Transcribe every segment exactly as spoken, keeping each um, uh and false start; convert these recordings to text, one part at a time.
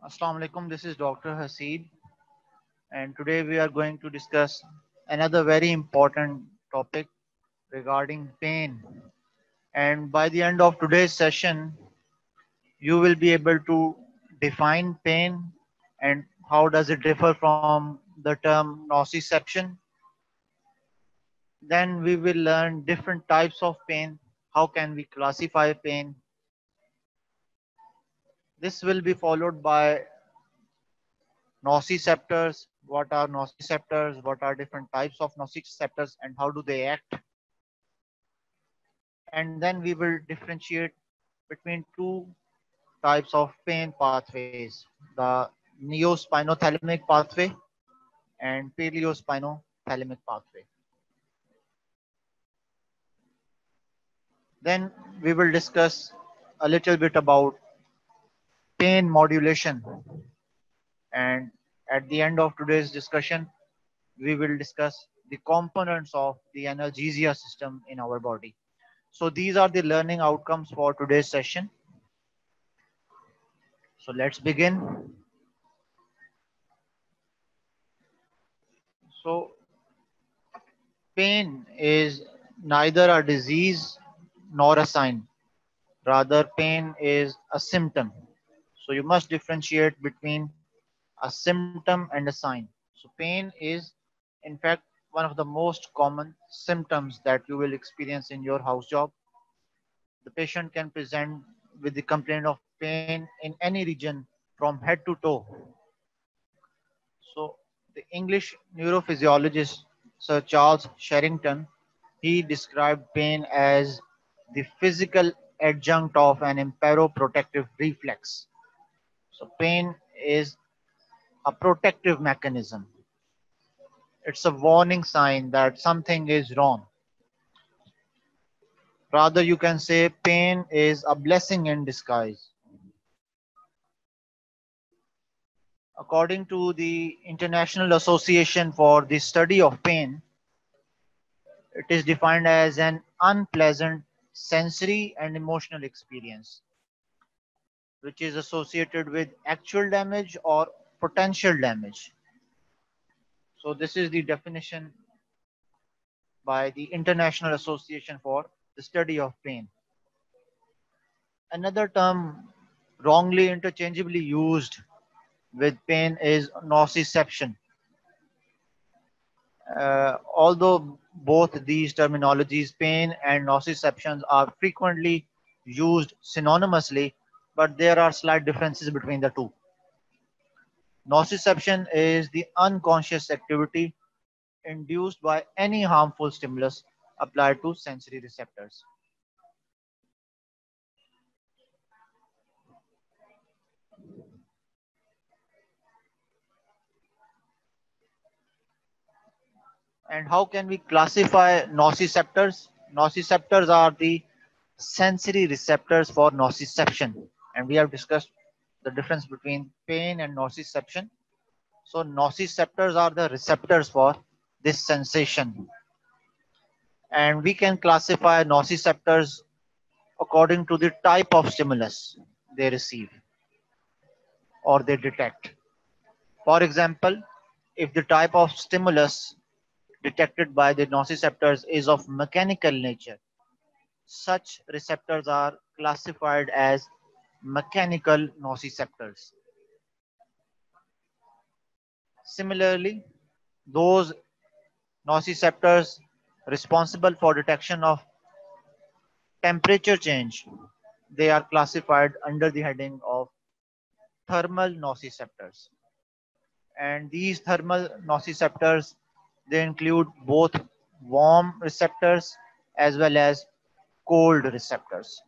Assalamu alaikum. This is Doctor Haseed, and today we are going to discuss another very important topic regarding pain. And by the end of today's session, you will be able to define pain and how does it differ from the term nociception. Then we will learn different types of pain. How can we classify pain? This will be followed by nociceptors. What are nociceptors? What are different types of nociceptors and how do they act? And then we will differentiate between two types of pain pathways, the neospinothalamic pathway and paleospinothalamic pathway. Then we will discuss a little bit about pain modulation, and at the end of today's discussion we will discuss the components of the analgesia system in our body. So these are the learning outcomes for today's session. So let's begin. So pain is neither a disease nor a sign. Rather, pain is a symptom. So you must differentiate between a symptom and a sign. So pain is, in fact, one of the most common symptoms that you will experience in your house job. The patient can present with the complaint of pain in any region from head to toe. So the English neurophysiologist Sir Charles Sherrington, he described pain as the physical adjunct of an imperoprotective reflex. So pain is a protective mechanism. It's a warning sign that something is wrong. Rather, you can say pain is a blessing in disguise. According to the International Association for the Study of Pain, it is defined as an unpleasant sensory and emotional experience, which is associated with actual damage or potential damage. So, this is the definition by the International Association for the Study of Pain. Another term wrongly interchangeably used with pain is nociception. Uh, although both these terminologies, pain and nociception, are frequently used synonymously, but there are slight differences between the two. Nociception is the unconscious activity induced by any harmful stimulus applied to sensory receptors. And how can we classify nociceptors? Nociceptors are the sensory receptors for nociception, and we have discussed the difference between pain and nociception. So nociceptors are the receptors for this sensation, and we can classify nociceptors according to the type of stimulus they receive or they detect. For example, if the type of stimulus detected by the nociceptors is of mechanical nature, such receptors are classified as mechanical nociceptors. Similarly, those nociceptors responsible for detection of temperature change, they are classified under the heading of thermal nociceptors. And these thermal nociceptors, they include both warm receptors as well as cold receptors.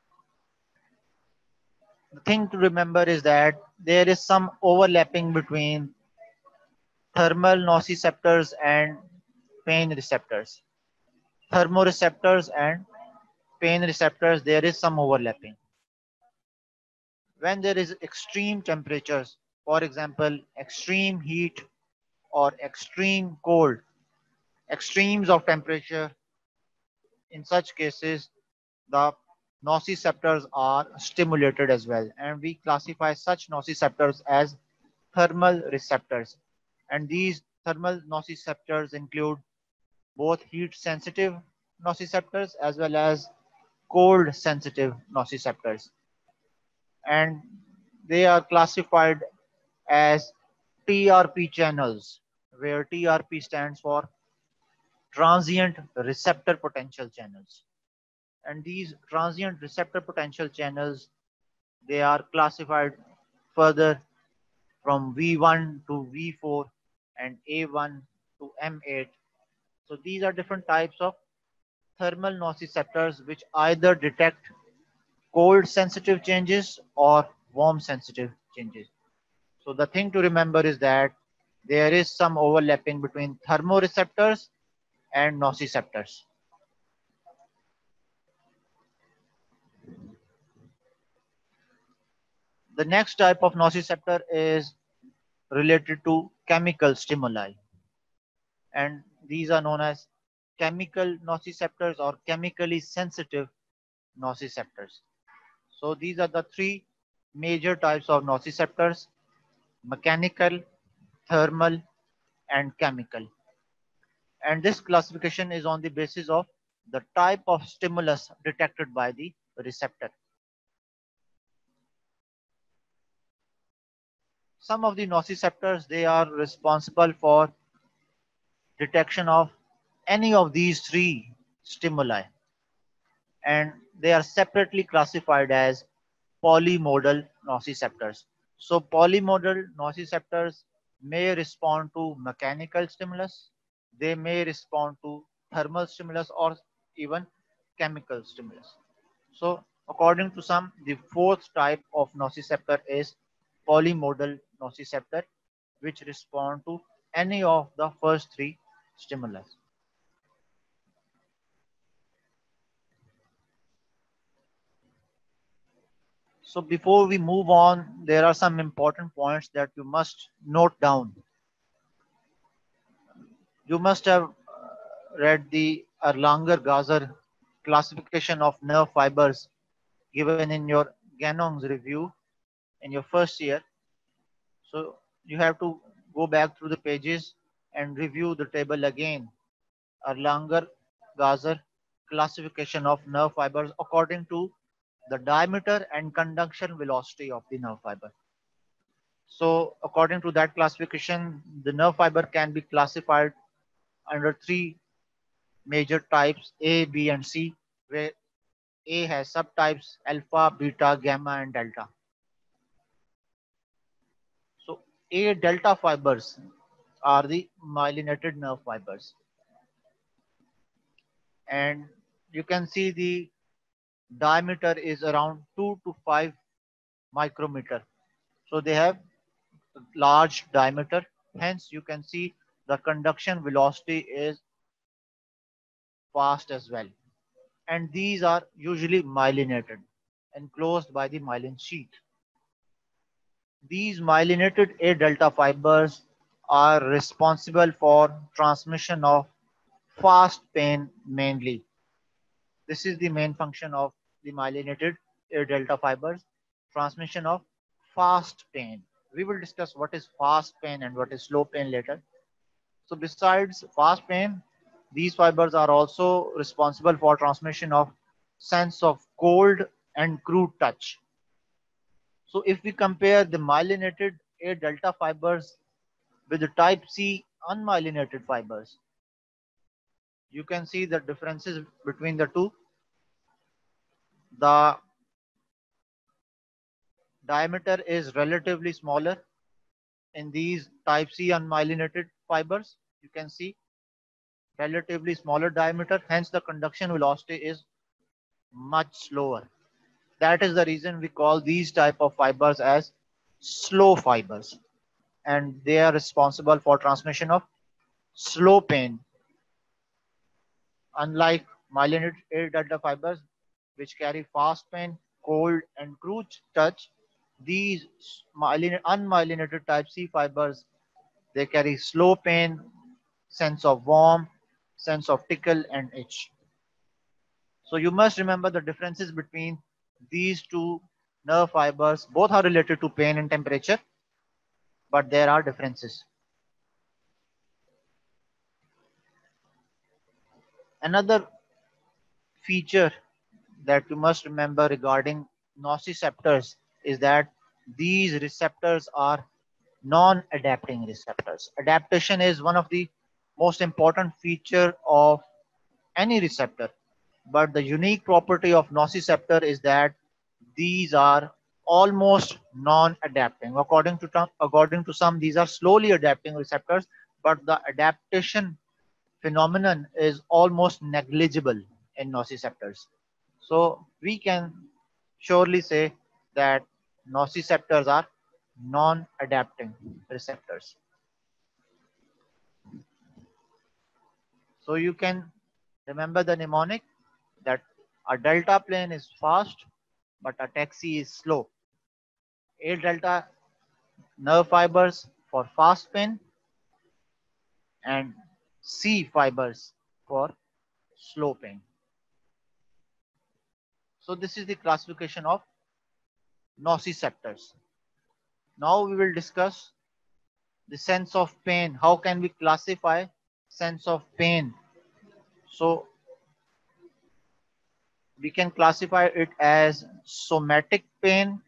The thing to remember is that there is some overlapping between thermal nociceptors and pain receptors. Thermoreceptors and pain receptors, there is some overlapping. When there is extreme temperatures, for example, extreme heat or extreme cold, extremes of temperature, in such cases, the nociceptors are stimulated as well, and we classify such nociceptors as thermal receptors. And these thermal nociceptors include both heat sensitive nociceptors as well as cold sensitive nociceptors, and they are classified as T R P channels, where T R P stands for transient receptor potential channels. And these transient receptor potential channels, they are classified further from V one to V four and A one to M eight. So these are different types of thermal nociceptors which either detect cold sensitive changes or warm sensitive changes. So the thing to remember is that there is some overlapping between thermoreceptors and nociceptors. The next type of nociceptor is related to chemical stimuli, and these are known as chemical nociceptors or chemically sensitive nociceptors. So these are the three major types of nociceptors: mechanical, thermal, and chemical. And this classification is on the basis of the type of stimulus detected by the receptor. Some of the nociceptors, they are responsible for detection of any of these three stimuli, and they are separately classified as polymodal nociceptors. So polymodal nociceptors may respond to mechanical stimulus, they may respond to thermal stimulus, or even chemical stimulus. So according to some, the fourth type of nociceptor is polymodal nociceptor, which respond to any of the first three stimuli. So before we move on, there are some important points that you must note down. You must have uh, read the Erlanger-Gazer classification of nerve fibers given in your Ganong's review in your first year. So you have to go back through the pages and review the table again. Erlanger-Gazer classification of nerve fibers according to the diameter and conduction velocity of the nerve fiber. So according to that classification, the nerve fiber can be classified under three major types: A, B, and C, where A has subtypes alpha, beta, gamma, and delta. So A delta fibers are the myelinated nerve fibers, and you can see the diameter is around two to five micrometer. So they have large diameter. Hence, you can see the conduction velocity is fast as well. And these are usually myelinated, enclosed by the myelin sheath. These myelinated A delta fibers are responsible for transmission of fast pain mainly. This is the main function of the myelinated A delta fibers, transmission of fast pain. We will discuss what is fast pain and what is slow pain later. So besides fast pain, these fibers are also responsible for transmission of sense of cold and crude touch. So if we compare the myelinated A delta fibers with the type C unmyelinated fibers, you can see the differences between the two. The diameter is relatively smaller in these type C unmyelinated fibers. You can see relatively smaller diameter, hence the conduction velocity is much slower. That is the reason we call these type of fibers as slow fibers, and they are responsible for transmission of slow pain. Unlike myelinated A delta fibers, which carry fast pain, cold, and crude touch, these unmyelinated type C fibers, they carry slow pain, sense of warm, sense of tickle and itch. So you must remember the differences between these two nerve fibers. Both are related to pain and temperature, but there are differences. Another feature that you must remember regarding nociceptors is that these receptors are non-adapting receptors. Adaptation is one of the most important feature of any receptor, but the unique property of nociceptor is that these are almost non-adapting. According to according to some, these are slowly adapting receptors, but the adaptation phenomenon is almost negligible in nociceptors. So we can surely say that nociceptors are non-adapting receptors. So you can remember the mnemonic that a delta plane is fast, but a taxi is slow. A delta nerve fibers for fast pain and C fibers for slow pain. So this is the classification of nociceptors. Now we will discuss the sense of pain. How can we classify sense of pain? So we can classify it as somatic pain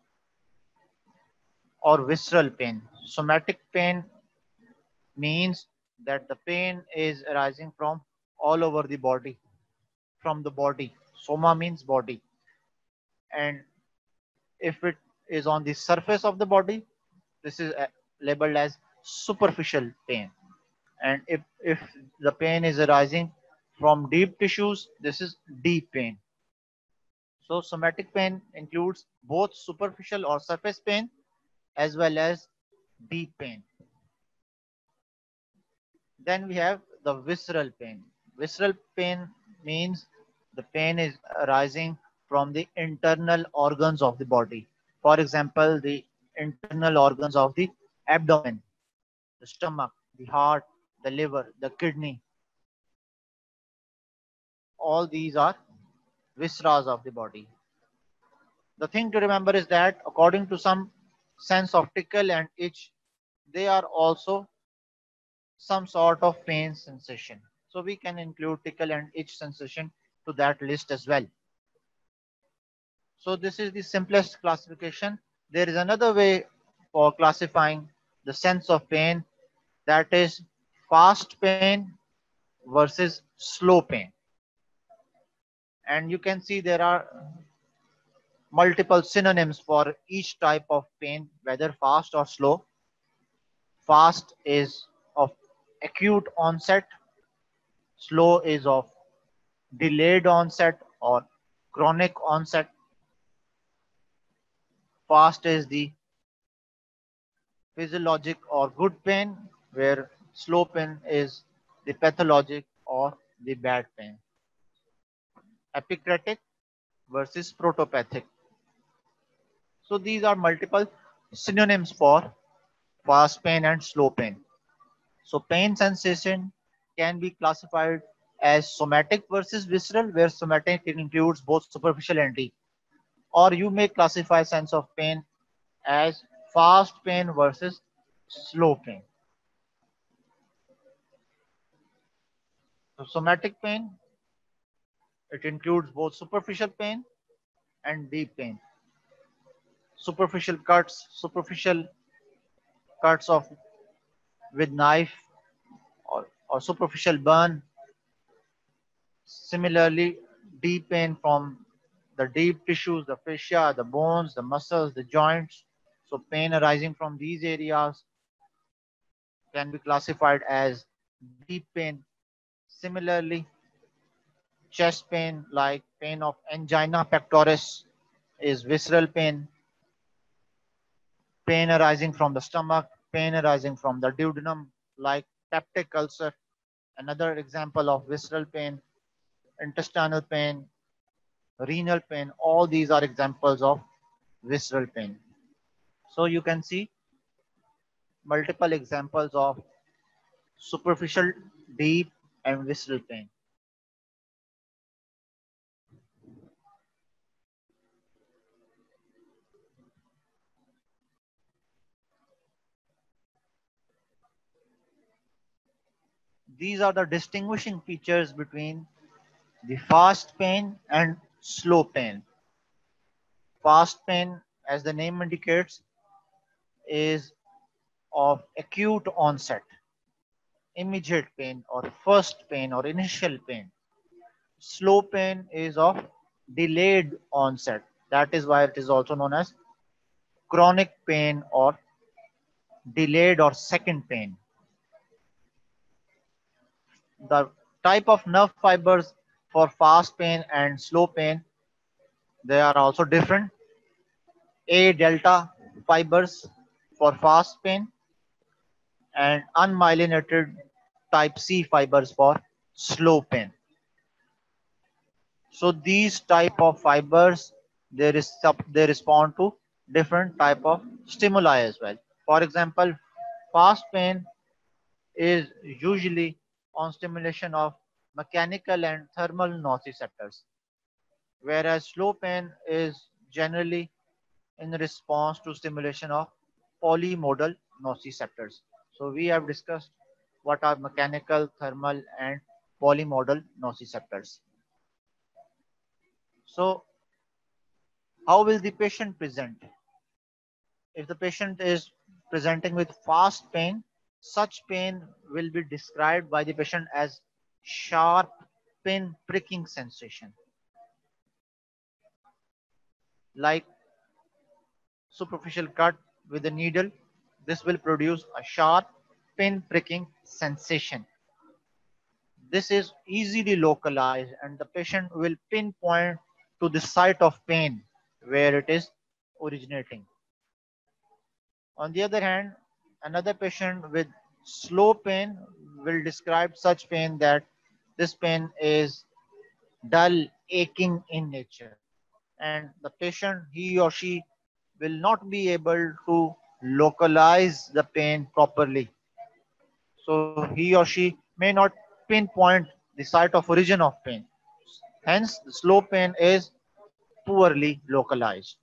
or visceral pain. Somatic pain means that the pain is arising from all over the body, from the body. Soma means body. And if it is on the surface of the body, this is uh, labeled as superficial pain. And if, if the pain is arising from deep tissues, this is deep pain. So somatic pain includes both superficial or surface pain as well as deep pain. Then we have the visceral pain. Visceral pain means the pain is arising from the internal organs of the body. For example, the internal organs of the abdomen, the stomach, the heart, the liver, the kidney. All these are visceras of the body. The thing to remember is that according to some sense of tickle and itch, they are also some sort of pain sensation. So we can include tickle and itch sensation to that list as well. So this is the simplest classification. There is another way for classifying the sense of pain, that is fast pain versus slow pain. And you can see there are multiple synonyms for each type of pain, whether fast or slow. Fast is of acute onset, slow is of delayed onset or chronic onset. Fast is the physiologic or good pain, where slow pain is the pathologic or the bad pain. Epicritic versus protopathic. So these are multiple synonyms for fast pain and slow pain. So pain sensation can be classified as somatic versus visceral, where somatic includes both superficial and deep. Or you may classify sense of pain as fast pain versus slow pain. So somatic pain, it includes both superficial pain and deep pain. Superficial cuts, superficial cuts of with knife or, or superficial burn. Similarly, deep pain from the deep tissues, the fascia, the bones, the muscles, the joints. So pain arising from these areas can be classified as deep pain. Similarly, chest pain like pain of angina pectoris is visceral pain. Pain arising from the stomach, pain arising from the duodenum like peptic ulcer. Another example of visceral pain, intestinal pain, renal pain, all these are examples of visceral pain. So you can see multiple examples of superficial, deep, and visceral pain. these are the distinguishing features between the fast pain and slow pain. Fast pain, as the name indicates, is of acute onset, immediate pain or first pain or initial pain. Slow pain is of delayed onset. That is why it is also known as chronic pain or delayed or second pain. The type of nerve fibers for fast pain and slow pain, they are also different. A delta fibers for fast pain and unmyelinated type C fibers for slow pain. So these type of fibers, they, res they respond to different type of stimuli as well. For example, fast pain is usually on stimulation of mechanical and thermal nociceptors, whereas slow pain is generally in response to stimulation of polymodal nociceptors. So we have discussed what are mechanical, thermal, and polymodal nociceptors. So how will the patient present? If the patient is presenting with fast pain, such pain will be described by the patient as sharp pin pricking sensation, like superficial cut with a needle. This will produce a sharp pin pricking sensation. This is easily localized and the patient will pinpoint to the site of pain where it is originating. On the other hand, another patient with slow pain will describe such pain that this pain is dull, aching in nature. And the patient, he or she, will not be able to localize the pain properly. So he or she may not pinpoint the site of origin of pain. Hence, the slow pain is poorly localized.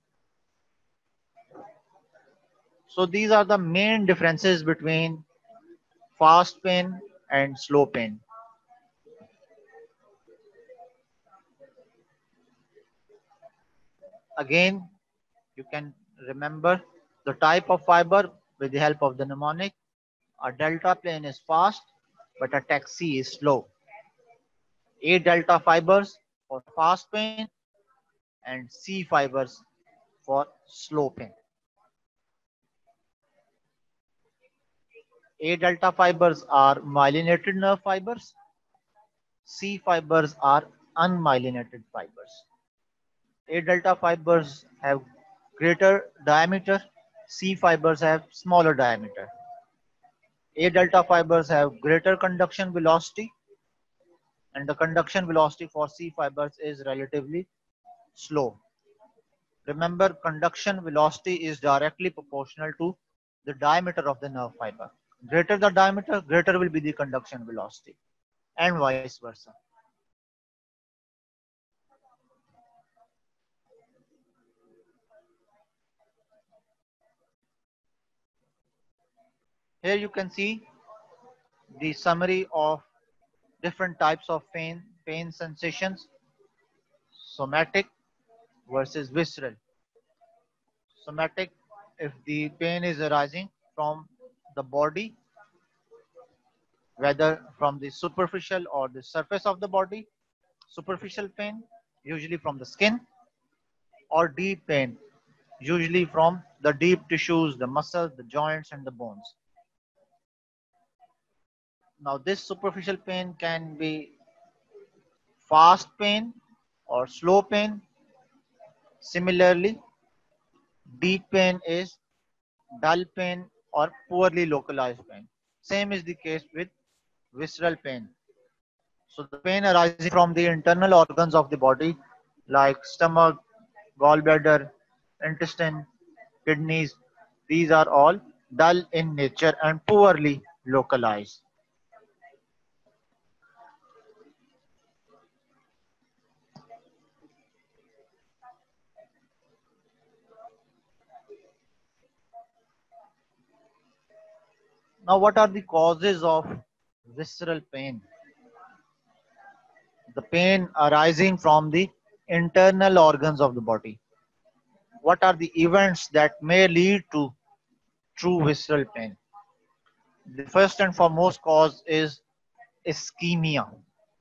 So these are the main differences between fast pain and slow pain. Again, you can remember the type of fiber with the help of the mnemonic. A delta plane is fast, but a taxi is slow. A delta fibers for fast pain and C fibers for slow pain. A delta fibers are myelinated nerve fibers. C fibers are unmyelinated fibers. A delta fibers have greater diameter. C fibers have smaller diameter. A delta fibers have greater conduction velocity, and the conduction velocity for C fibers is relatively slow. Remember, conduction velocity is directly proportional to the diameter of the nerve fiber. Greater the diameter, greater will be the conduction velocity, and vice versa. Here you can see the summary of different types of pain, pain sensations, somatic versus visceral. Somatic, if the pain is arising from the body, whether from the superficial or the surface of the body, superficial pain, usually from the skin, or deep pain, usually from the deep tissues, the muscles, the joints, and the bones. Now, this superficial pain can be fast pain or slow pain. Similarly, deep pain is dull pain or poorly localized pain. Same is the case with visceral pain. So the pain arising from the internal organs of the body like stomach, gallbladder, intestine, kidneys, these are all dull in nature and poorly localized. Now, what are the causes of visceral pain. The pain arising from the internal organs of the body. What are the events that may lead to true visceral pain? The first and foremost cause is ischemia.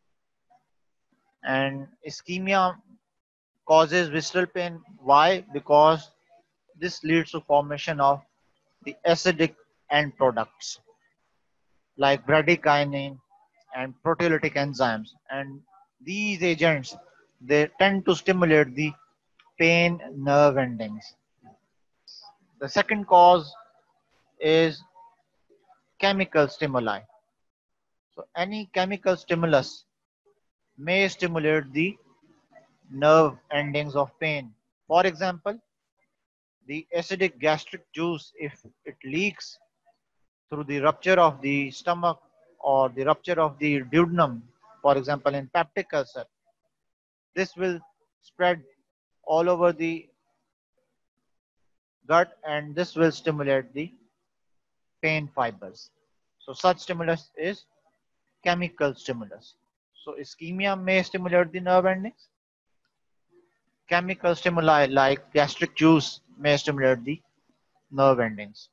And ischemia causes visceral pain. Why? Because this leads to formation of the acidic end products like bradykinin and proteolytic enzymes. And these agents, they tend to stimulate the pain nerve endings. The second cause is chemical stimuli. So any chemical stimulus may stimulate the nerve endings of pain. For example, the acidic gastric juice, if it leaks through the rupture of the stomach or the rupture of the duodenum, for example, in peptic ulcer, this will spread all over the gut and this will stimulate the pain fibers. So such stimulus is chemical stimulus. So ischemia may stimulate the nerve endings. Chemical stimuli like gastric juice may stimulate the nerve endings.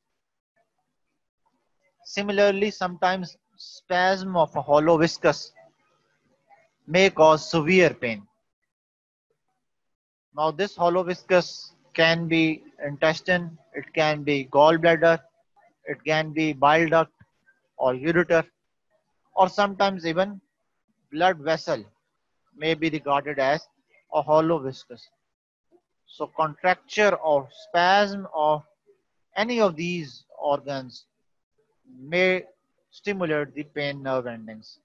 Similarly, sometimes spasm of a hollow viscus may cause severe pain. Now this hollow viscus can be intestine, it can be gallbladder, it can be bile duct or ureter, or sometimes even blood vessel may be regarded as a hollow viscus. So contracture or spasm of any of these organs may stimulate the pain nerve endings.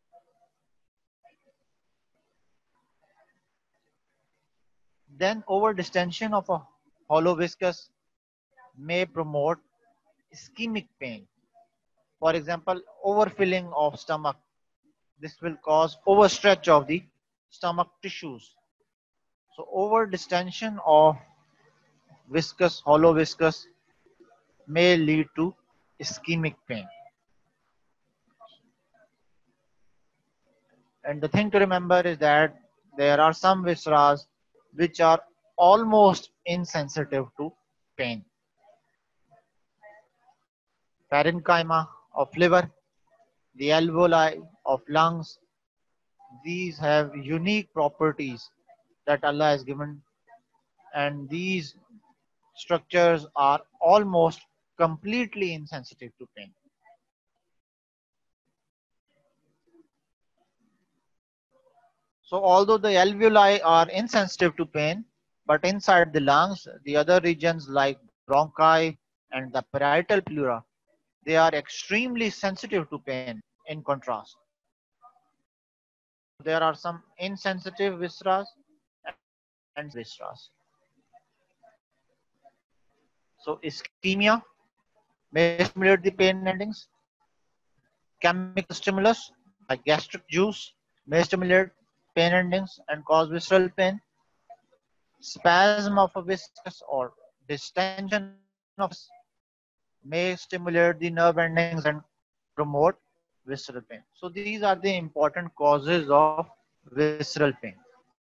Then overdistension of a hollow viscus may promote ischemic pain. For example, overfilling of stomach. This will cause overstretch of the stomach tissues. So overdistension of viscous, hollow viscous may lead to ischemic pain. And the thing to remember is that there are some viscera which are almost insensitive to pain. Parenchyma of liver, the alveoli of lungs, these have unique properties that Allah has given, and these structures are almost completely insensitive to pain. So although the alveoli are insensitive to pain, but inside the lungs, the other regions like bronchi and the parietal pleura, they are extremely sensitive to pain in contrast. There are some insensitive viscera and viscera. So ischemia may stimulate the pain endings. Chemical stimulus like gastric juice may stimulate pain endings and cause visceral pain. Spasm of a viscus or distension of may stimulate the nerve endings and promote visceral pain. So these are the important causes of visceral pain.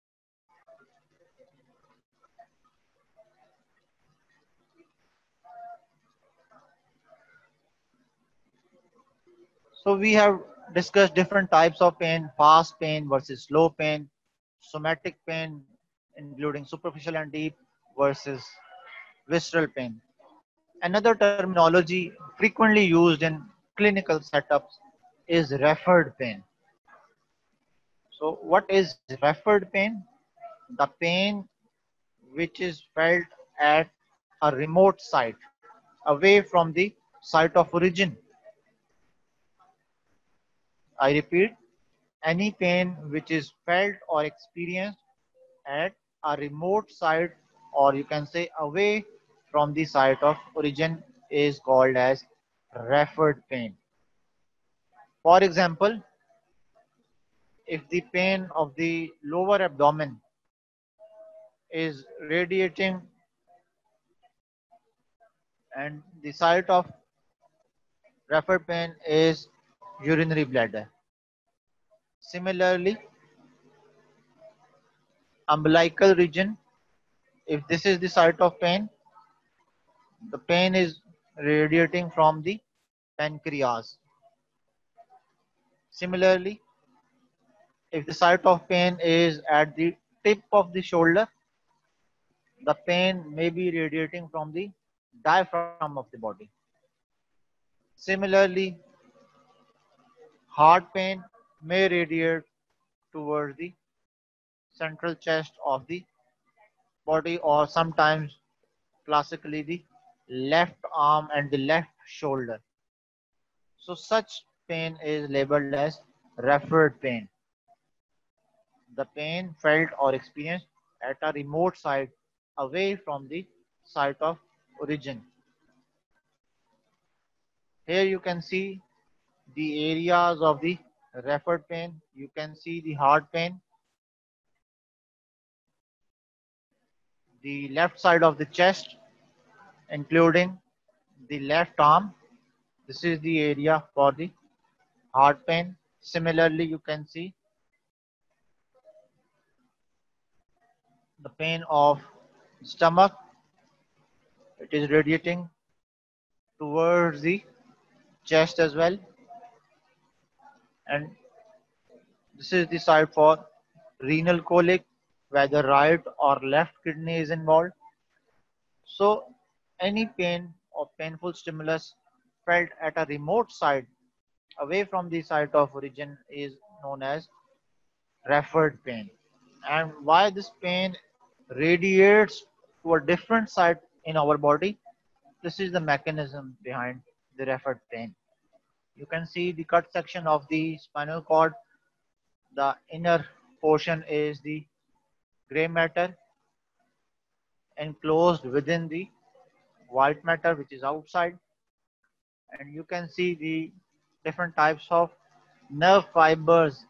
So we have discussed different types of pain: fast pain versus slow pain, somatic pain, including superficial and deep, versus visceral pain. Another terminology frequently used in clinical setups is referred pain. So what is referred pain? The pain which is felt at a remote site, away from the site of origin. I repeat, any pain which is felt or experienced at a remote site, or you can say away from the site of origin, is called as referred pain. For example, if the pain of the lower abdomen is radiating and the site of referred pain is urinary bladder. Similarly, umbilical region, if this is the site of pain, the pain is radiating from the pancreas. Similarly, if the site of pain is at the tip of the shoulder, the pain may be radiating from the diaphragm of the body. Similarly, heart pain may radiate towards the central chest of the body, or sometimes classically the left arm and the left shoulder. So such pain is labeled as referred pain. The pain felt or experienced at a remote site away from the site of origin. Here you can see the areas of the referred pain. You can see the heart pain, the left side of the chest, including the left arm. This is the area for the heart pain. Similarly, you can see the pain of stomach. It is radiating towards the chest as well. And this is the site for renal colic, whether right or left kidney is involved. So any pain or painful stimulus felt at a remote site away from the site of origin is known as referred pain. And why this pain radiates to a different site in our body, this is the mechanism behind the referred pain. You can see the cut section of the spinal cord. The inner portion is the gray matter enclosed within the white matter, which is outside. And you can see the different types of nerve fibers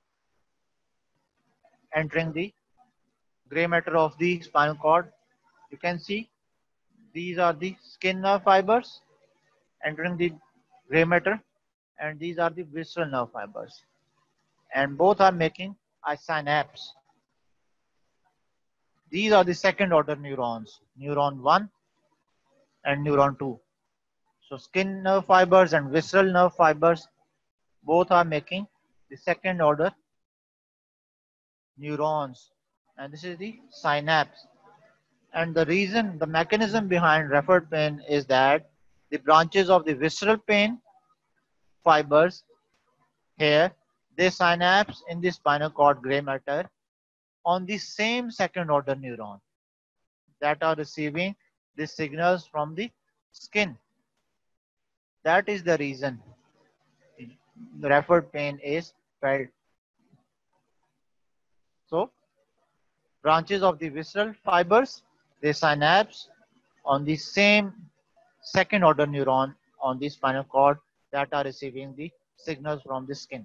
entering the gray matter of the spinal cord. You can see these are the skin nerve fibers entering the gray matter, and these are the visceral nerve fibers. And both are making a synapse. These are the second order neurons, neuron one and neuron two. So skin nerve fibers and visceral nerve fibers both are making the second order neurons, and this is the synapse. And the reason, the mechanism behind referred pain is that the branches of the visceral pain fibers here, they synapse in the spinal cord gray matter on the same second order neuron that are receiving the signals from the skin. That is the reason the referred pain is felt. So branches of the visceral fibers, they synapse on the same second order neuron on the spinal cord that are receiving the signals from the skin.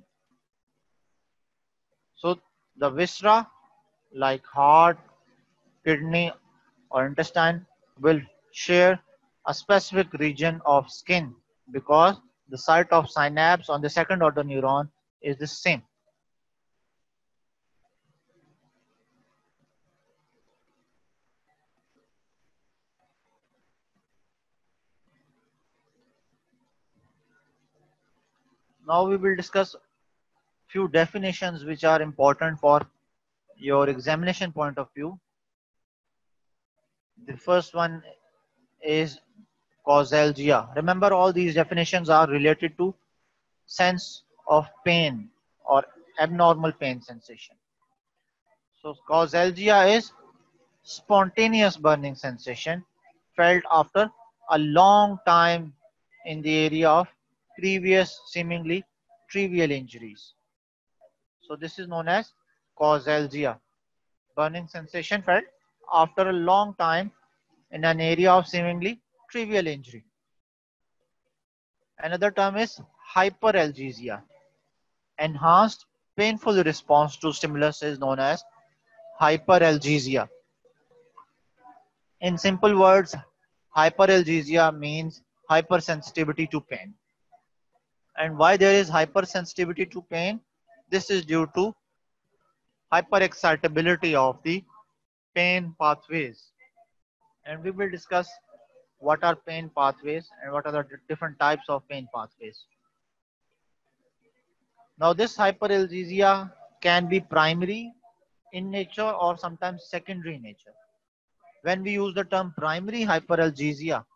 So the viscera, like heart, kidney or intestine, will share a specific region of skin because the site of synapse on the second order neuron is the same. Now we will discuss few definitions which are important for your examination point of view. The first one is causalgia. Remember, all these definitions are related to sense of pain or abnormal pain sensation. So causalgia is spontaneous burning sensation felt after a long time in the area of previous seemingly trivial injuries. So this is known as causalgia, burning sensation felt after a long time in an area of seemingly trivial injury. Another term is hyperalgesia. Enhanced painful response to stimulus is known as hyperalgesia. In simple words, hyperalgesia means hypersensitivity to pain. And why there is hypersensitivity to pain? This is due to hyperexcitability of the pain pathways. And we will discuss what are pain pathways and what are the different types of pain pathways. Now this hyperalgesia can be primary in nature or sometimes secondary in nature. When we use the term primary hyperalgesia,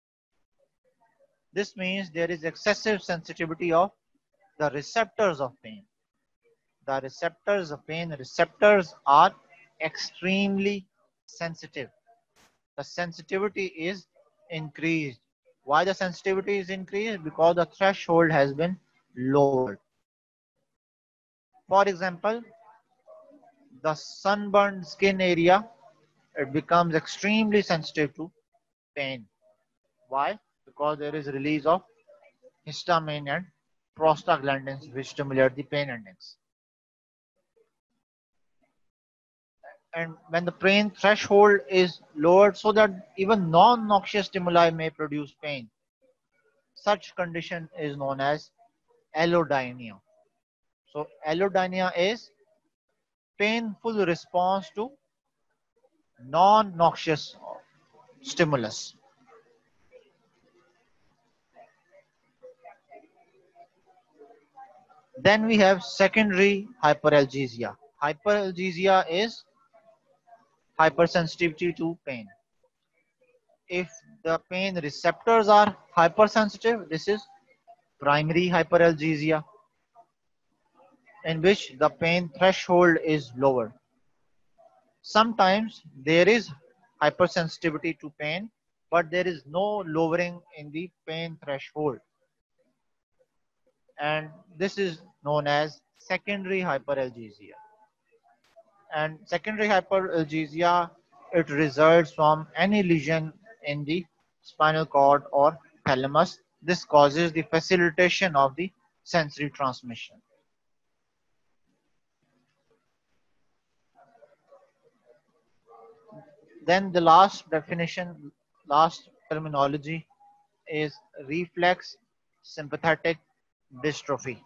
this means there is excessive sensitivity of the receptors of pain. The receptors of pain receptors are extremely sensitive. The sensitivity is increased. Why the sensitivity is increased? Because the threshold has been lowered. For example, the sunburned skin area, it becomes extremely sensitive to pain. Why? Because there is release of histamine and prostaglandins which stimulate the pain endings. And when the pain threshold is lowered so that even non-noxious stimuli may produce pain, such condition is known as allodynia. So allodynia is painful response to non-noxious stimulus. Then we have secondary hyperalgesia. Hyperalgesia is hypersensitivity to pain. If the pain receptors are hypersensitive, this is primary hyperalgesia, in which the pain threshold is lower. Sometimes there is hypersensitivity to pain, but there is no lowering in the pain threshold. And this is known as secondary hyperalgesia. And secondary hyperalgesia, it results from any lesion in the spinal cord or thalamus. This causes the facilitation of the sensory transmission. Then the last definition, last terminology is reflex sympathetic dystrophy.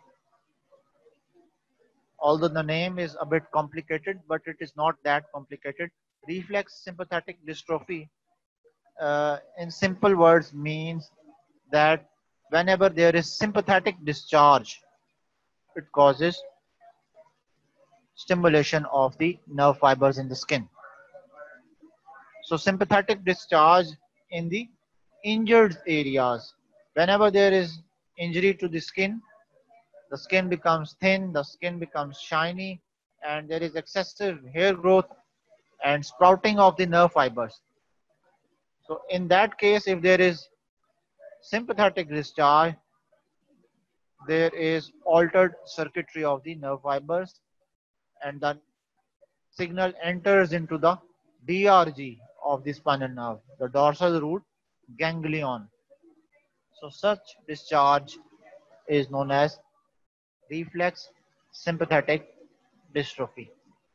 Although the name is a bit complicated, but it is not that complicated. Reflex sympathetic dystrophy, uh, in simple words, means that whenever there is sympathetic discharge, it causes stimulation of the nerve fibers in the skin. So sympathetic discharge in the injured areas. Whenever there is injury to the skin, the skin becomes thin, the skin becomes shiny, and there is excessive hair growth and sprouting of the nerve fibers. So in that case, if there is sympathetic discharge, there is altered circuitry of the nerve fibers, and the signal enters into the D R G of the spinal nerve, the dorsal root ganglion. So such discharge is known as reflex sympathetic dystrophy.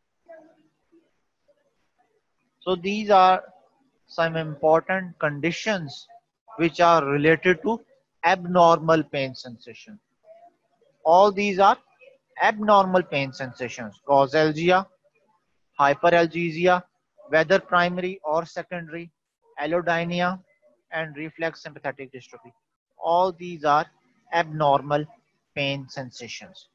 So these are some important conditions which are related to abnormal pain sensation. All these are abnormal pain sensations: causalgia, hyperalgesia, whether primary or secondary, allodynia, and reflex sympathetic dystrophy. All these are abnormal pain sensations.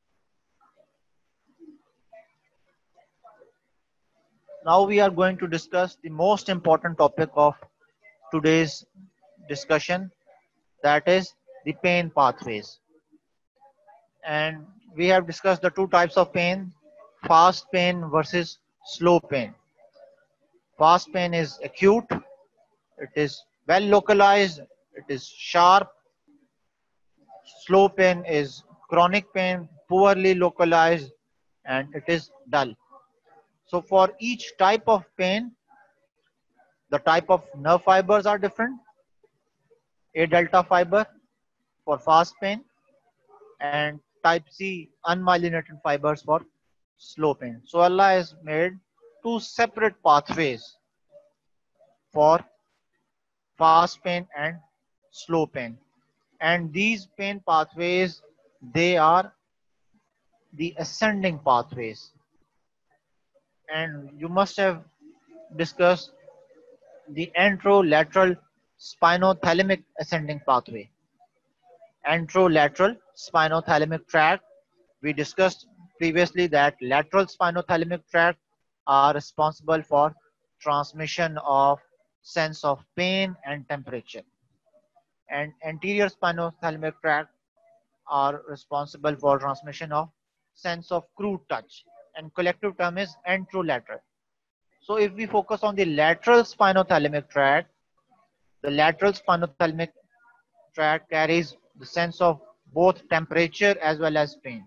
Now we are going to discuss the most important topic of today's discussion, that is the pain pathways. And we have discussed the two types of pain: fast pain versus slow pain. Fast pain is acute, it is well localized, it is sharp. Slow pain is chronic pain, poorly localized, and it is dull. So for each type of pain, the type of nerve fibers are different. A delta fiber for fast pain, and type C unmyelinated fibers for slow pain. So Allah has made two separate pathways for fast pain and slow pain. And these pain pathways, they are the ascending pathways. And you must have discussed the anterolateral spinothalamic ascending pathway. Anterolateral spinothalamic tract. We discussed previously that lateral spinothalamic tract are responsible for transmission of sense of pain and temperature. And anterior spinothalamic tract are responsible for transmission of sense of crude touch. And collective term is anterolateral. So if we focus on the lateral spinothalamic tract, the lateral spinothalamic tract carries the sense of both temperature as well as pain.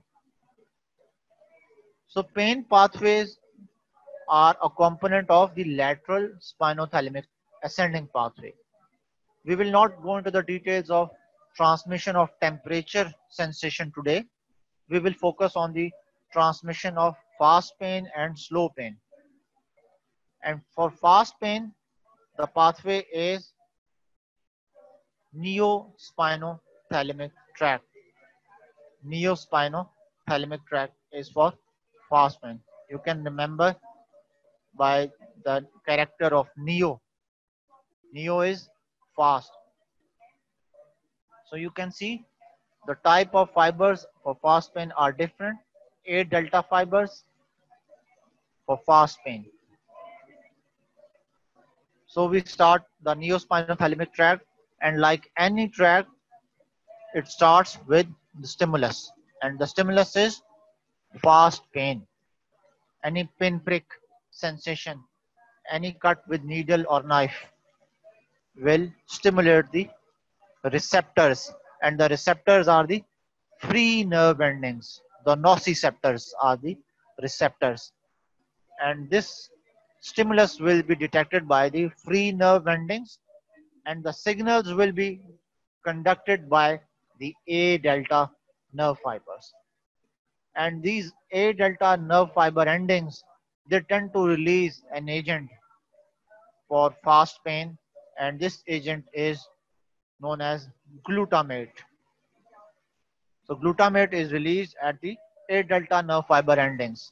So pain pathways are a component of the lateral spinothalamic ascending pathway. We will not go into the details of transmission of temperature sensation today. We will focus on the transmission of fast pain and slow pain. And for fast pain, the pathway is neospinothalamic tract. Neospinothalamic tract is for fast pain. You can remember by the character of neo. Neo is fast. So you can see the type of fibers for fast pain are different. A delta fibers for fast pain. So we start the neospinothalamic tract, and like any tract, it starts with the stimulus, and the stimulus is fast pain. Any pinprick sensation, any cut with needle or knife will stimulate the receptors, and the receptors are the free nerve endings. The nociceptors are the receptors, and this stimulus will be detected by the free nerve endings, and the signals will be conducted by the A delta nerve fibers. And these A delta nerve fiber endings, they tend to release an agent for fast pain, and this agent is known as glutamate. So glutamate is released at the A delta nerve fiber endings,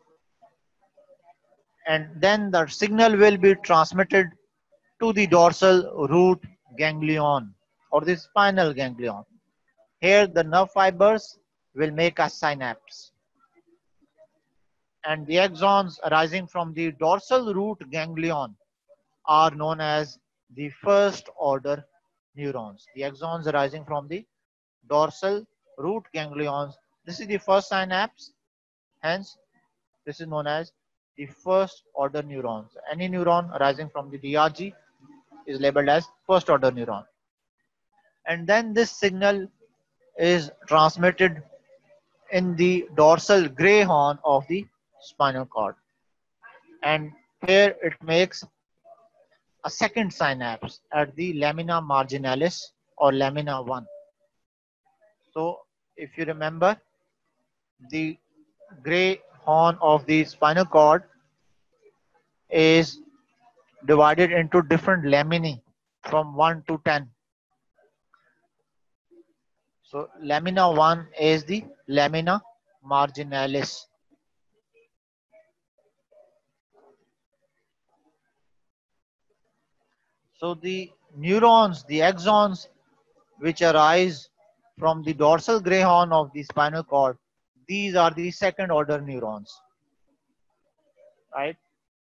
and then the signal will be transmitted to the dorsal root ganglion or the spinal ganglion. Here the nerve fibers will make a synapse, and the axons arising from the dorsal root ganglion are known as the first order neurons. The axons arising from the dorsal root ganglions, this is the first synapse, hence this is known as the first order neurons. Any neuron arising from the D R G is labeled as first order neuron. And then this signal is transmitted in the dorsal gray horn of the spinal cord. And here it makes a second synapse at the lamina marginalis or lamina one. So if you remember, the gray horn of the spinal cord is divided into different laminae from one to ten. So lamina one is the lamina marginalis. So the neurons, the axons which arise from the dorsal gray horn of the spinal cord, these are the second order neurons, right?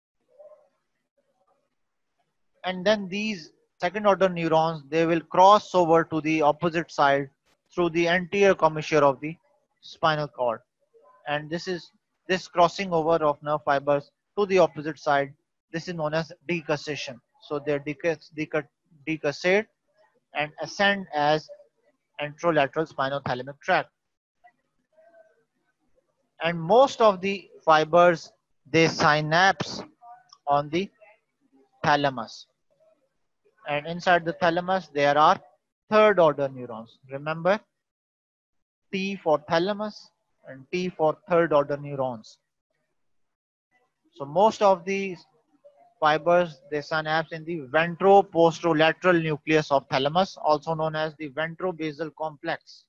And then these second order neurons, they will cross over to the opposite side through the anterior commissure of the spinal cord. And this is this crossing over of nerve fibers to the opposite side. This is known as decussation. So they decussate and ascend as anterolateral spinothalamic tract. And most of the fibers, they synapse on the thalamus. And inside the thalamus, there are third order neurons. Remember, T for thalamus and T for third order neurons. So most of the fibers, they synapse in the ventroposterolateral nucleus of thalamus, also known as the ventrobasal complex.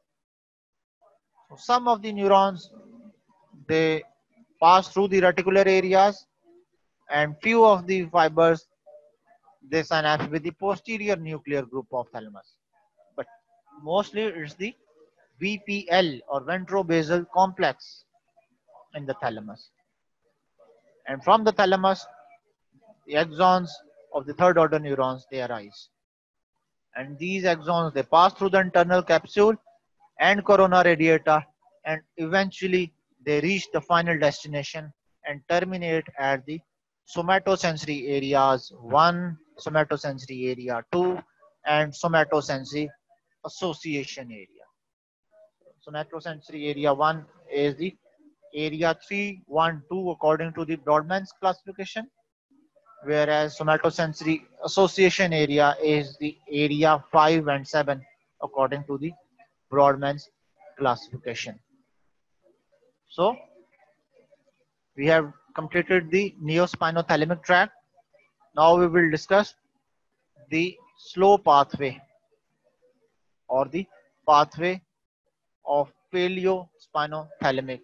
So some of the neurons, they pass through the reticular areas, and few of the fibers, they synapse with the posterior nuclear group of thalamus. But mostly it's the V P L or ventrobasal complex in the thalamus. And from the thalamus, the axons of the third order neurons, they arise. And these axons, they pass through the internal capsule and corona radiata, and eventually they reach the final destination and terminate at the somatosensory areas one, somatosensory area two, and somatosensory association area. Somatosensory area one is the area three, one, two according to the Brodmann's classification, whereas somatosensory association area is the area five and seven according to the Brodmann's classification. So we have completed the neospinothalamic tract. Now we will discuss the slow pathway or the pathway of paleospinothalamic.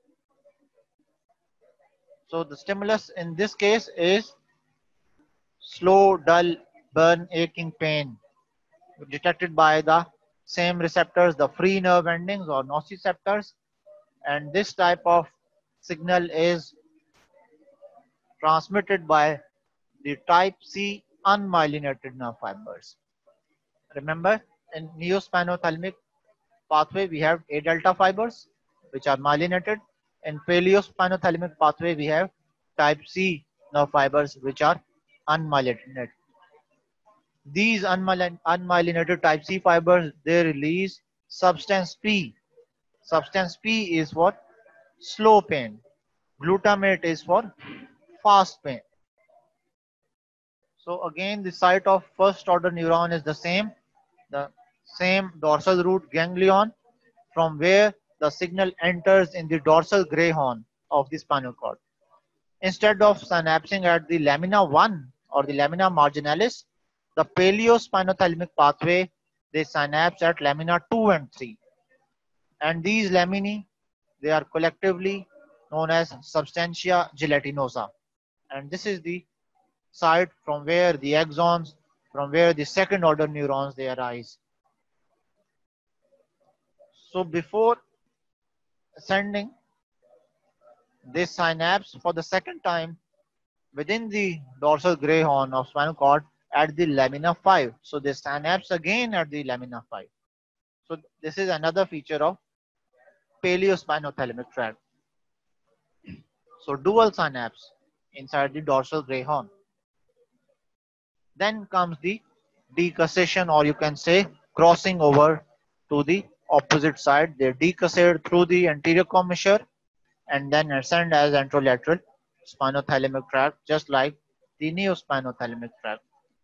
So the stimulus in this case is slow, dull, burn, aching pain detected by the same receptors, the free nerve endings or nociceptors, and this type of signal is transmitted by the type C unmyelinated nerve fibers. Remember, in neospinothalamic pathway we have A delta fibers which are myelinated. In paleospinothalamic pathway we have type C nerve fibers which are unmyelinated. These unmyelinated type C fibers, they release substance P. Substance P is for slow pain. Glutamate is for fast pain. So again, the site of first order neuron is the same, the same dorsal root ganglion from where the signal enters in the dorsal gray horn of the spinal cord. Instead of synapsing at the lamina one or the lamina marginalis, the paleospinothalamic pathway, they synapse at lamina two and three. And these laminae, they are collectively known as substantia gelatinosa. And this is the site from where the axons, from where the second order neurons, they arise. So before ascending, they synapse for the second time within the dorsal gray horn of spinal cord at the lamina five. So they synapse again at the lamina five. So this is another feature of paleospinothalamic tract. So dual synapse inside the dorsal gray horn. Then comes the decussation, or you can say crossing over to the opposite side. They decussate through the anterior commissure and then ascend as anterolateral spinothalamic tract, just like the neospinothalamic tract.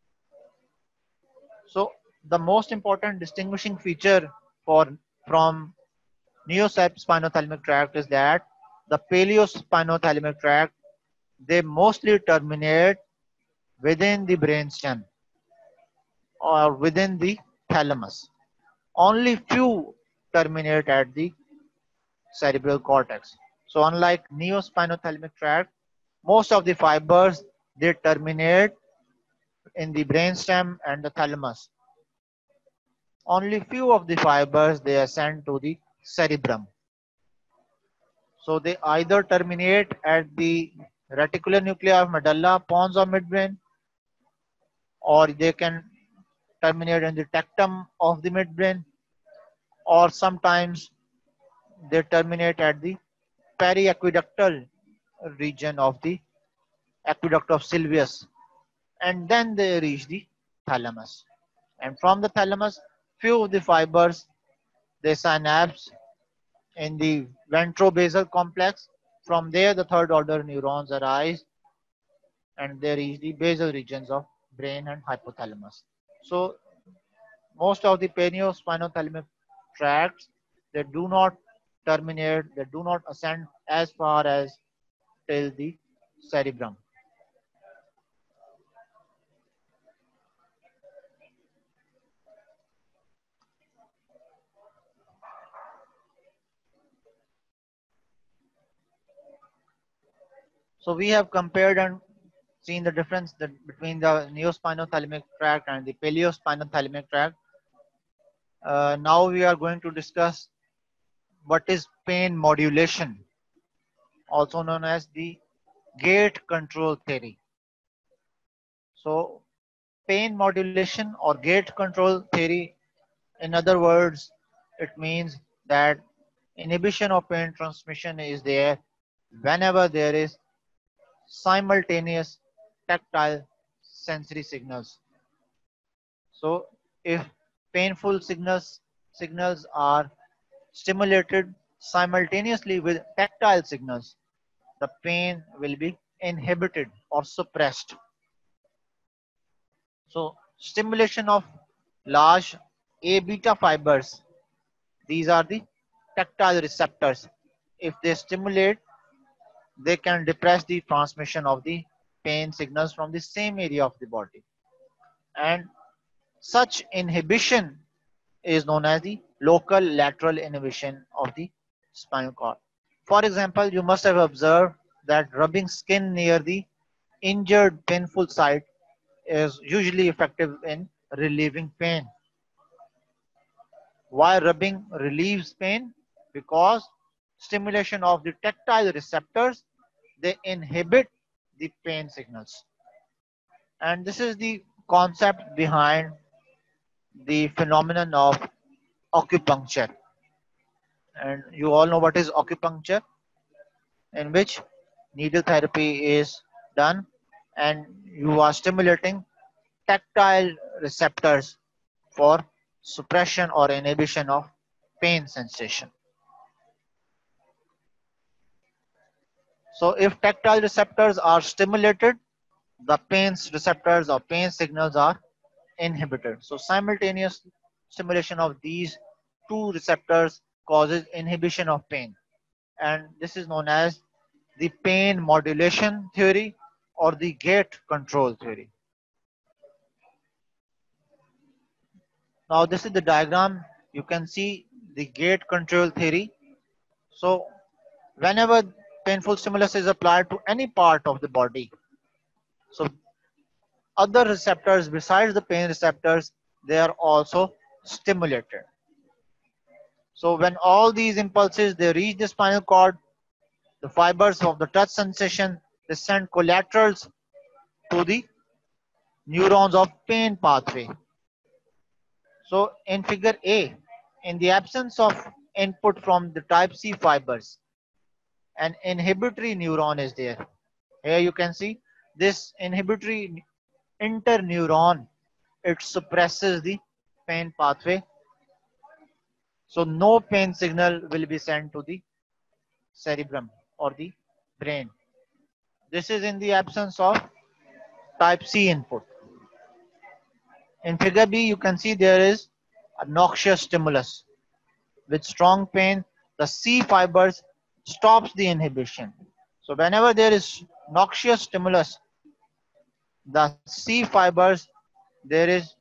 So the most important distinguishing feature for from neospinothalamic tract is that the paleospinothalamic tract, they mostly terminate within the brainstem or within the thalamus. Only few terminate at the cerebral cortex. So unlike neospinothalamic tract, most of the fibers, they terminate in the brainstem and the thalamus. Only few of the fibers, they ascend to the cerebrum. So they either terminate at the reticular nuclei of medulla, pons or midbrain, or they can terminate in the tectum of the midbrain, or sometimes they terminate at the periaqueductal region of the aqueduct of Sylvius, and then they reach the thalamus. And from the thalamus, few of the fibers, they synapse in the ventrobasal complex. From there, the third order neurons arise and they reach the basal regions of brain and hypothalamus. So most of the paleospinothalamic tracts, they do not terminate, they do not ascend as far as till the cerebrum. So we have compared and seen the difference that between the neospinothalamic tract and the paleo-spinothalamic tract. Uh, now we are going to discuss what is pain modulation, also known as the gate control theory. So pain modulation or gate control theory, in other words, it means that inhibition of pain transmission is there whenever there is simultaneous tactile sensory signals. So if painful signals signals are stimulated simultaneously with tactile signals, the pain will be inhibited or suppressed. So stimulation of large A beta fibers, these are the tactile receptors. If they stimulate, they can depress the transmission of the pain signals from the same area of the body. And such inhibition is known as the local lateral inhibition of the spinal cord. For example, you must have observed that rubbing skin near the injured painful site is usually effective in relieving pain. Why rubbing relieves pain? Because stimulation of the tactile receptors, they inhibit the pain signals. And this is the concept behind the phenomenon of acupuncture. And you all know what is acupuncture, in which needle therapy is done and you are stimulating tactile receptors for suppression or inhibition of pain sensation. So if tactile receptors are stimulated, the pain receptors or pain signals are inhibited. So simultaneous stimulation of these two receptors causes inhibition of pain. And this is known as the pain modulation theory or the gate control theory. Now this is the diagram. You can see the gate control theory. So whenever painful stimulus is applied to any part of the body, so other receptors besides the pain receptors, they are also stimulated. So when all these impulses they reach the spinal cord, the fibers of the touch sensation, they send collaterals to the neurons of pain pathway. So in figure A, in the absence of input from the type C fibers, an inhibitory neuron is there. Here you can see this inhibitory interneuron, it suppresses the pain pathway. So no pain signal will be sent to the cerebrum or the brain. This is in the absence of type C input. In figure B, you can see there is a noxious stimulus. With strong pain, the C fibers stops the inhibition. So whenever there is noxious stimulus, the C fibers, there is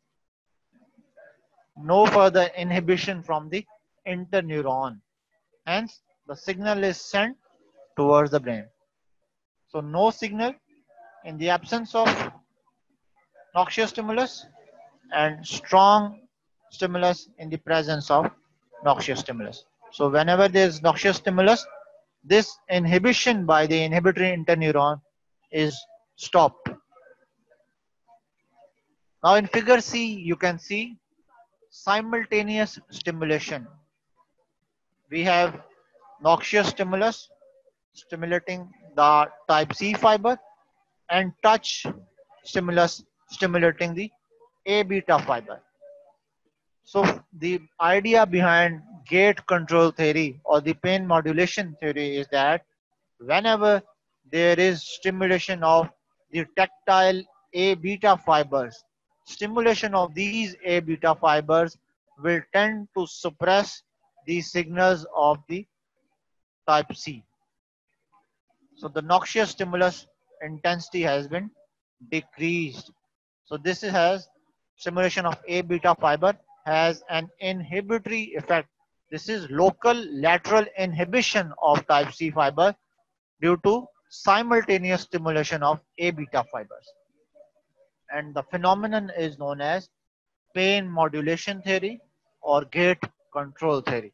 no further inhibition from the interneuron. Hence, the signal is sent towards the brain. So no signal in the absence of noxious stimulus and strong stimulus in the presence of noxious stimulus. So whenever there is noxious stimulus, this inhibition by the inhibitory interneuron is stopped. Now in figure C, you can see simultaneous stimulation. We have noxious stimulus stimulating the type C fiber and touch stimulus stimulating the A beta fiber. So the idea behind gate control theory or the pain modulation theory is that whenever there is stimulation of the tactile A beta fibers, stimulation of these A beta fibers will tend to suppress the signals of the type C. So the noxious stimulus intensity has been decreased. So this has stimulation of A beta fiber has an inhibitory effect. This is local lateral inhibition of type C fiber due to simultaneous stimulation of A beta fibers. And the phenomenon is known as pain modulation theory or gate control theory.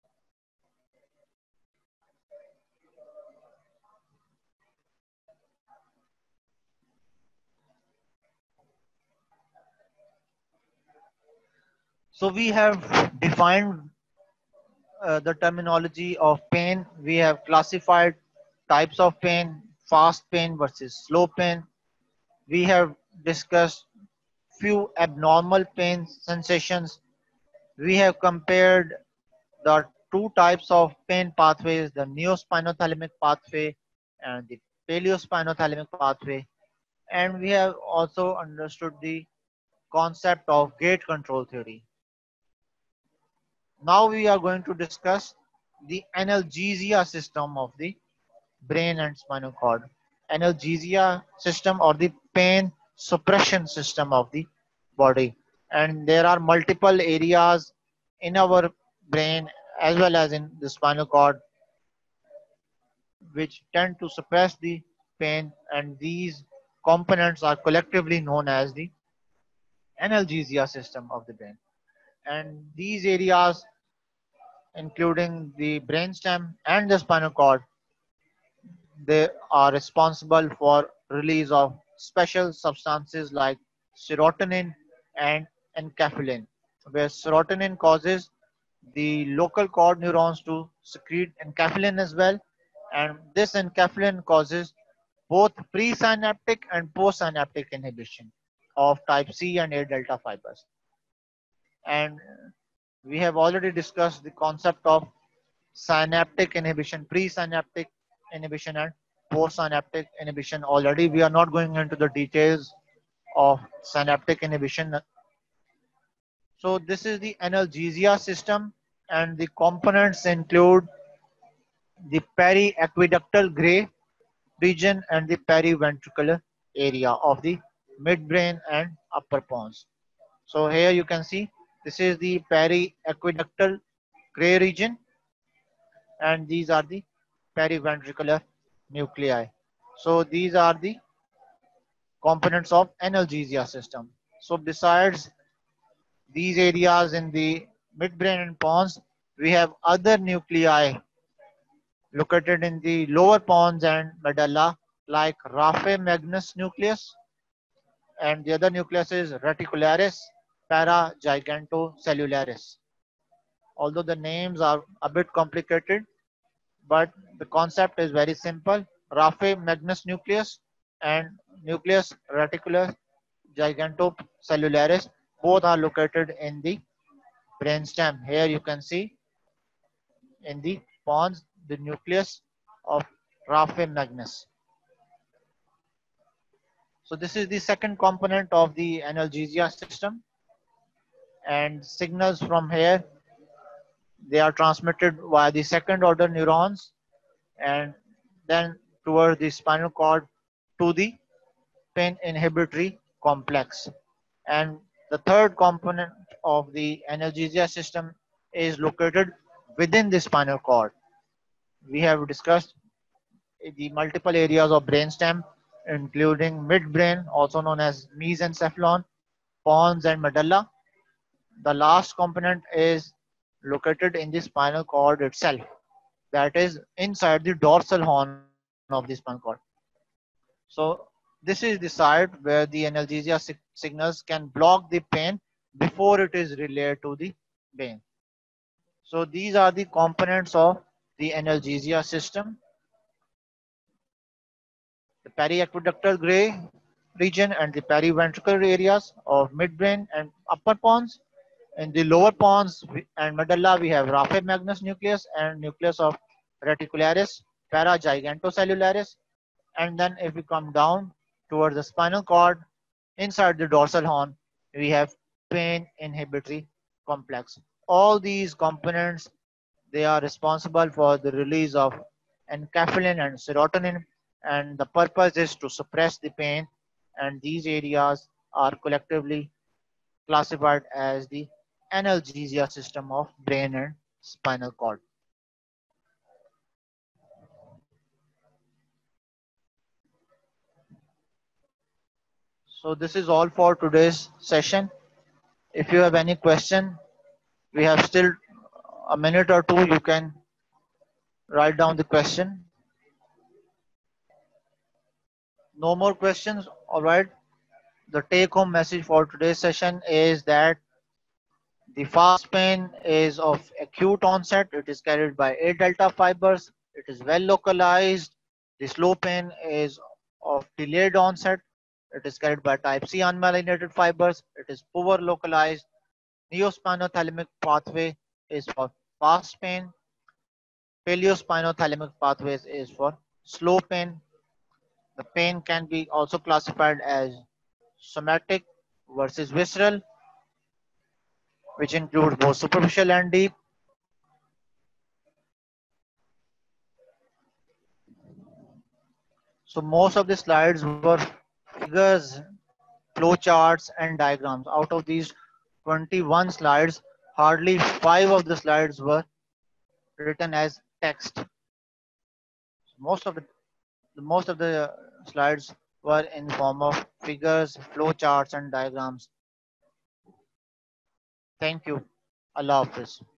So we have defined uh, the terminology of pain. We have classified types of pain, fast pain versus slow pain. We have discussed few abnormal pain sensations. We have compared the two types of pain pathways, the neospinothalamic pathway and the paleospinothalamic pathway. And we have also understood the concept of gate control theory. Now we are going to discuss the analgesia system of the brain and spinal cord. Analgesia system or the pain suppression system of the body. And there are multiple areas in our brain as well as in the spinal cord which tend to suppress the pain, and these components are collectively known as the analgesia system of the brain. And these areas, including the brainstem and the spinal cord, they are responsible for release of special substances like serotonin and enkephalin, where serotonin causes the local cord neurons to secrete enkephalin as well, and this enkephalin causes both presynaptic and postsynaptic inhibition of type C and A delta fibers. And we have already discussed the concept of synaptic inhibition, presynaptic inhibition, and postsynaptic inhibition already. We are not going into the details of synaptic inhibition. So this is the analgesia system, and the components include the periaqueductal gray region and the periventricular area of the midbrain and upper pons. So here you can see this is the periaqueductal gray region, and these are the periventricular nuclei. So these are the components of analgesia system. So besides these areas in the midbrain and pons, we have other nuclei located in the lower pons and medulla like Raphe Magnus nucleus, and the other nucleus is reticularis paragigantocellularis. Although the names are a bit complicated, but the concept is very simple. Raphe Magnus nucleus and nucleus reticular gigantocellularis both are located in the brainstem. Here you can see in the pons the nucleus of Raphe Magnus. So this is the second component of the analgesia system, and signals from here, they are transmitted via the second order neurons and then towards the spinal cord to the pain inhibitory complex. And the third component of the analgesia system is located within the spinal cord. We have discussed the multiple areas of brainstem, including midbrain, also known as mesencephalon, pons, and medulla. The last component is located in the spinal cord itself, that is inside the dorsal horn of the spinal cord. So this is the site where the analgesia signals can block the pain before it is relayed to the brain. So these are the components of the analgesia system. The periaqueductal gray region and the periventricular areas of midbrain and upper pons. In the lower pons and medulla, we have Raphe Magnus nucleus and nucleus of reticularis paragigantocellularis. And then if we come down towards the spinal cord, inside the dorsal horn, we have pain inhibitory complex. All these components, they are responsible for the release of enkephalin and serotonin, and the purpose is to suppress the pain, and these areas are collectively classified as the analgesia system of brain and spinal cord. So this is all for today's session. If you have any question, we have still a minute or two. You can write down the question. No more questions. All right. The take home message for today's session is that the fast pain is of acute onset. It is carried by A delta fibers. It is well localized. The slow pain is of delayed onset. It is carried by type C unmyelinated fibers. It is poor localized. Neospinothalamic pathway is for fast pain. Paleospinothalamic pathways is for slow pain. The pain can be also classified as somatic versus visceral, which includes both superficial and deep. So most of the slides were figures, flowcharts, and diagrams. Out of these twenty-one slides, hardly five of the slides were written as text. Most of the most of the slides were in form of figures, flowcharts, and diagrams. Thank you. Allah Hafiz.